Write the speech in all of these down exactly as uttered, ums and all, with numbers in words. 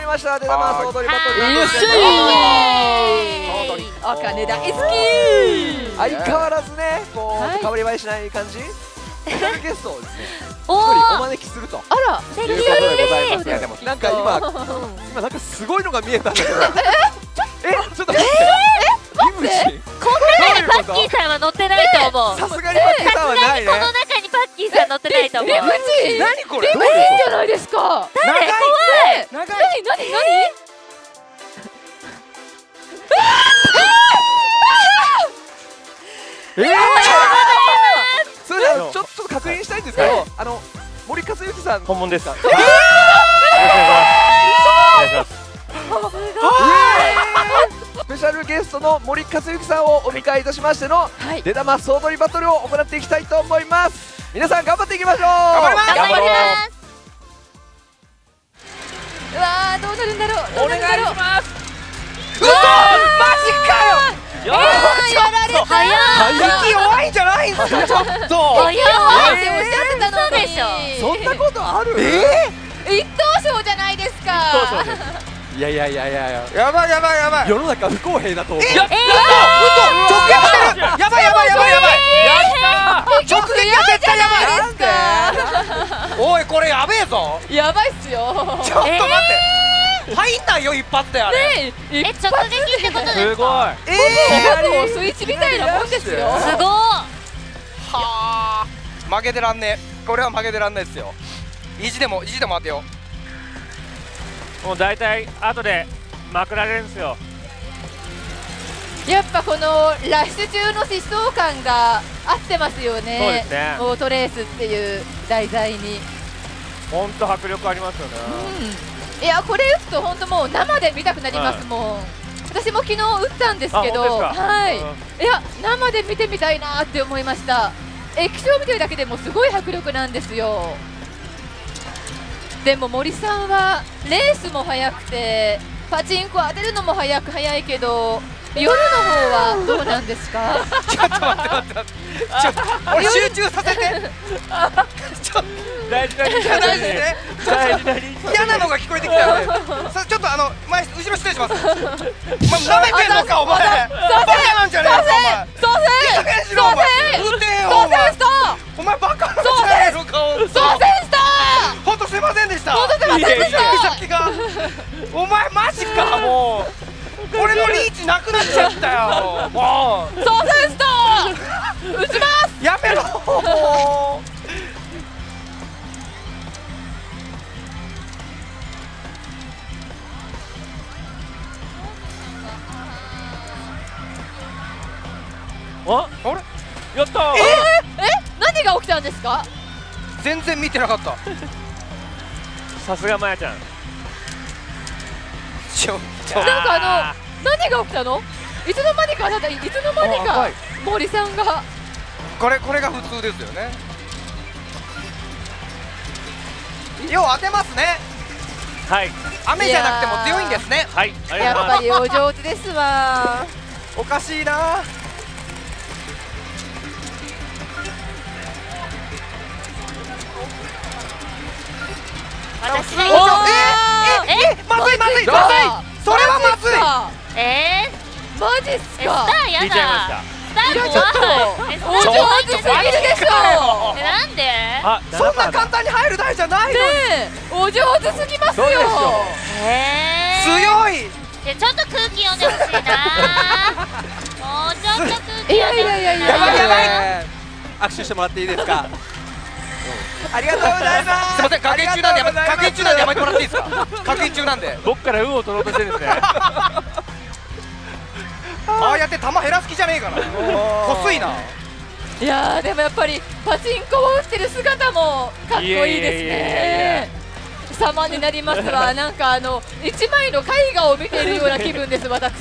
ました。出玉総取りバトル。 よっしゃい。お金大好き。 相変わらずね、こうかぶり映えしない感じ。スペシャルゲストをですね、一人お招きすると。 あら、 ということでございます。いやでもなんか今今なんかすごいのが見えたんだけど。え、ちょっと待って。リムジン。 こんなにパッキーさんは乗ってないと思う。 さすがにパッキーさんはないね。 この中にパッキーさん乗ってないと思う。 リムジン。 何これ？ リムジンじゃないですか。 誰？怖い。 何何何何？ ええ。それではちょっと確認したいんですけど、あの森和之さん本物ですか？ スペシャルゲストの森和之さんをお迎えいたしましての出玉総取りバトルを行っていきたいと思います。皆さん頑張っていきましょう。頑張ります。 頑張ります。 うわー、どうなるんだろう。 お願いします。 うわー、 マジかよ。 やられた。 早い。 息弱いんじゃないんですか。ちょっと。 早い。 っておっしゃってたのに。 そんなことある？ え？一等賞じゃないですか。 いやいやいやいやいや。 やばいやばいやばい。 世の中不公平だと思う。 え、やった。直撃してる。やばいやばいやばいやばい。 やった。 直撃は絶対やばい。 なんですか。 おいこれやべえぞ。 やばいっすよ。 ちょっと待って。入んないよ一発であれ。 ねえ、直撃ってことですか？ すごい。 ええ。もうスイッチみたいなもんですよ。 すごい。 はあ。負けてらんねえ。これは負けてらんないですよ。意地でも意地でも当てよもう大体後でまくられるんですよ。 やっぱこのラッシュ中の疾走感が合ってますよね。 そうですね。 オートレースっていう題材に。 本当迫力ありますよね。 うん。いやこれ打つと本当もう生で見たくなりますもん。私も昨日打ったんですけど、はい。いや生で見てみたいなって思いました。液晶を見てるだけでもすごい迫力なんですよ。でも森さんはレースも速くてパチンコ当てるのも速く速いけど夜の方はどうなんですか？ ちょっと待って待って待って。ちょっと俺集中させて。ちょっと大事なに大事ね。 大事なに嫌なのが聞こえてきたよね。さちょっとあの前後ろ失礼します。お前舐めてんのかお前。バカなんじゃねえかお前。 ソーセいい加減しろお前。撃てよお前。お前バカなんじゃねえのかお前。 ソーセンした本当すいませんでした。 本当すいませんでした先がお前マジかもう。俺のリーチなくなっちゃったよ。もう。 ソーセンした撃ちます。 やめろ。もう。 あ、 あれやったー。 ええ何が起きたんですか？ 全然見てなかった。 さすがまやちゃん。 ちょなんかあの何が起きたの？いつの間にかあなたいつの間にか森さんがこれこれが普通ですよね。よう当てますね。 はい雨じゃなくても強いんですね。 はい、ありがやっとうございぱりお上手ですわ。 おかしいな。 私がおえええまずいまずいまずい。それはまずい。 えー、 マジっすえスタか？ ーや聞いちゃいました。 だ。スター怖い。えスターお怖い上手すぎるでしょ。 えなんで？ あ、 そんな簡単に入る台じゃないのに。 ねえお上手すぎますよ。 えー、 強い。 いやちょっと空気読んでほしいな。もうちょっと空気読んでほしいな。 いやいやいやいややばいやばい。 握手してもらっていいですか？ありがとうございます。 すいません確認中なんでやめ確認中なんでやめてもらっていいですか？確認中なんで。 僕から運を取ろうとしてるんですね。 ああやって球減らす気じゃねえかな。こすいな。 いやーでもやっぱりパチンコを打ってる姿もかっこいいですいやいやいやいね。様になりますわ。なんかあの一枚の絵画を見ているような気分です私。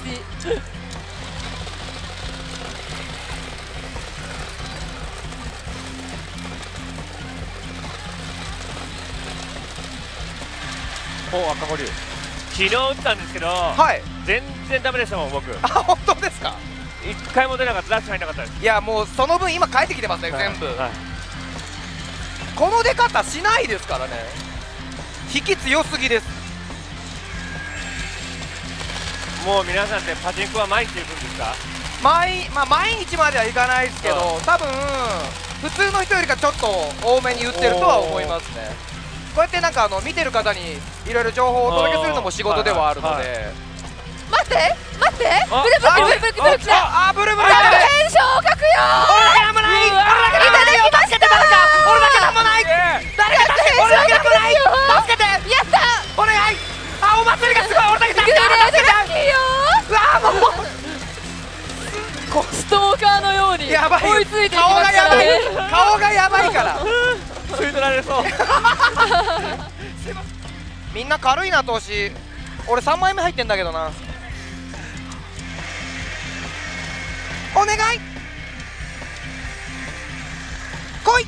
お、赤保留。昨日打ったんですけど、 はい全然ダメでしたもん僕。 あ本当ですか？ 一回も出なかった、ダッシュ入んなかったです。 いやもうその分今返ってきてますね全部。 はいこの出方しないですからね。引き強すぎです。 もう皆さんってパチンコは毎日行くんですか？ 毎まあ毎日まではいかないですけど、多分普通の人よりかちょっと多めに売ってるとは思いますね。こうやってなんかあの見てる方にいろいろ情報をお届けするのも仕事ではあるので。 待って待って、ブルブルブルブルブルブル、 あブルブル、 テンションを書くよ。 俺だけなんもない、俺だけなんもないよ、助けて誰か、俺だけなんもない、誰か助けて、俺だけなんもない、助けて、 やった、 お願い。あ、お祭りがすごい、俺だけ助けて、 グレードラッキーよ。 うわもうストーカーのようにやばい、 追いついていき顔ますからがやばい、 ね。 顔がやばいから吸い取られそう。 みんな軽いな、投資。俺さんまいめ入ってんだけどな。お願い来い。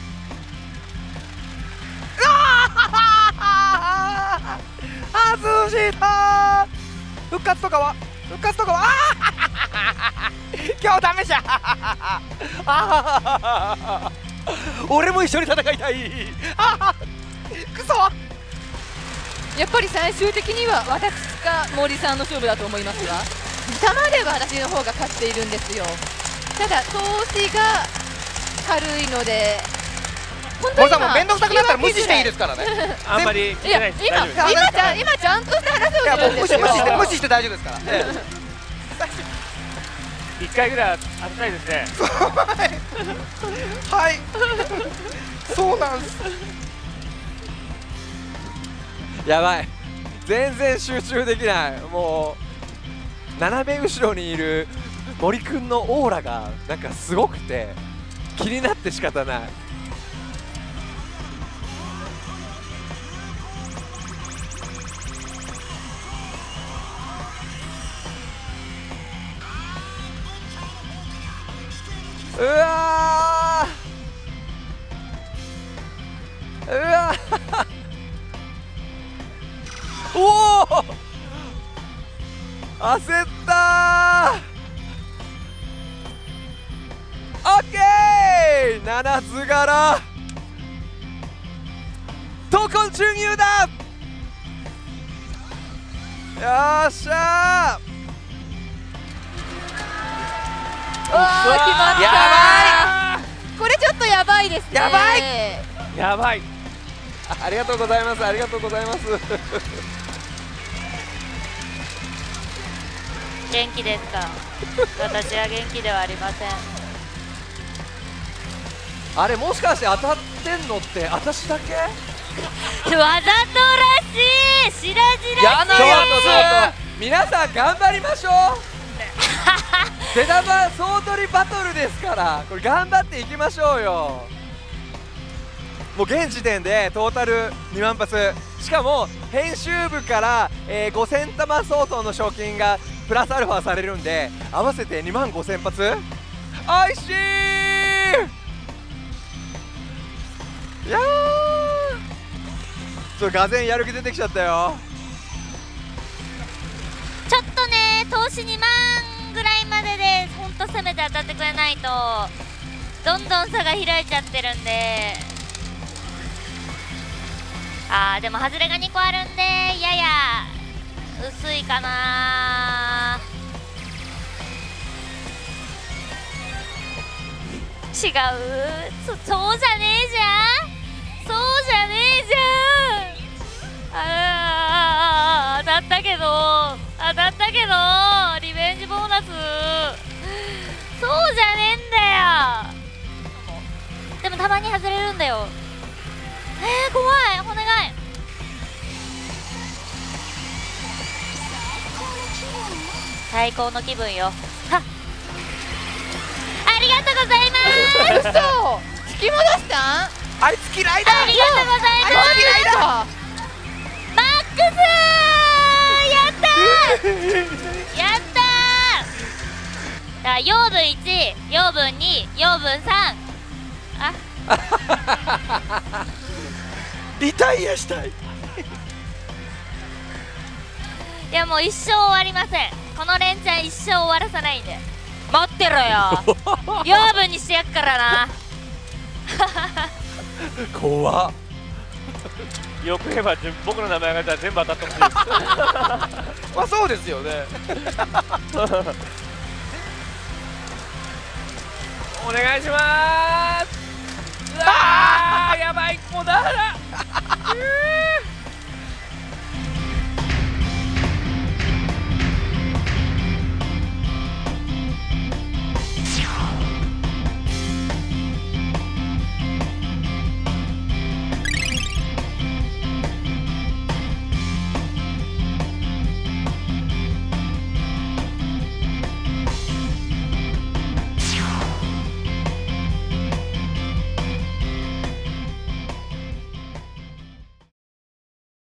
ああ外した復活とかは復活とかはあ今日ダメじゃんあ俺も一緒に戦いたいあくそ。 やっぱり最終的には私か森さんの勝負だと思いますが、玉では私の方が勝っているんですよ。ただ投資が軽いので、本当に森さんも面倒くさくなったら無視していいですからねあんまり聞いやいてないです。 今大丈夫です。 今ちゃん今ちゃんとした話をいやもう無視するんですよ。 無視して無視して大丈夫ですから一回ぐらい当てたいですね。 はいそうなんです。 やばい、全然集中できない。もう斜め後ろにいる森くんのオーラがなんかすごくて気になって仕方ない。うわーうわーおお焦ったー。オッケー、七つ柄闘魂注入だ。よっしゃー。 わあ決まった。 やこれちょっとやばいですね。 やばいやばい。 ありがとうございます、ありがとうございます元気ですか？私は元気ではありません。 あれもしかして当たってんのって私だけ？ わざとらしい、しらじらしい。 やなちょっとちょっと皆さん頑張りましょう出玉総取りバトルですから、これ頑張っていきましょうよ。もう現時点でトータルにまん発、しかも編集部から、えー、ごせん玉相当の賞金がプラスアルファされるんで、合わせてにまんごせん発。おいしい。いやーちょっとがぜんやる気出てきちゃったよ。 ちょっとね、投資にまんぐらいまででほんと攻めて当たってくれないとどんどん差が開いちゃってるんで。あーでも外れがにこあるんでやや薄いかな。違う、そ、そうじゃねえじゃん、そうじゃねえじゃん。あー当たったけど当たったけどリベンジボーナスそうじゃねえんだよ。でもたまに外れるんだよ。えー、怖い、お願い。最高の気分よ。はっ、ありがとうございます。 嘘、引き戻したん？ あいつ嫌いだ。 ありがとうございます。 あいつ嫌いだ。 マックスやったーやったー。あ、養分いち、養分に、養分さん。あリタイアしたい。 いやもう一生終わりません。この連チャン一生終わらさないんで待ってろよ養分にしてやっからな怖っよく言えばじゅ僕の名前が出たら全部当たってほしいです。 まあそうですよね。 お願いしまーす。うわーやばい、もうダメだ。うー